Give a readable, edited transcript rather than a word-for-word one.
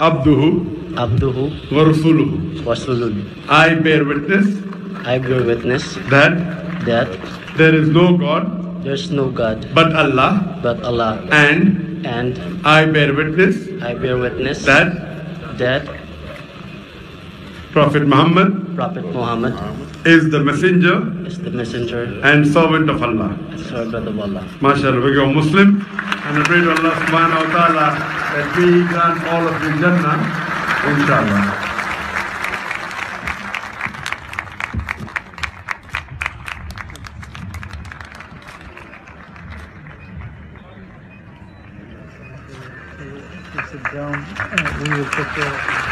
Abduhu Abduhu wa Rasuluhu. Rasulun. I bear witness I bear witness that that there is no God there's no God but Allah, but Allah, and I I bear witness bear witness that Prophet Muhammad Muhammad is the messenger is the messenger and servant of Allah. and servant of Allah. MashaAllah, we go Muslim, and I pray to Allah subhanahu wa ta'ala that we grant all of you Jannah, inshallah. Sit down. We will take care of it.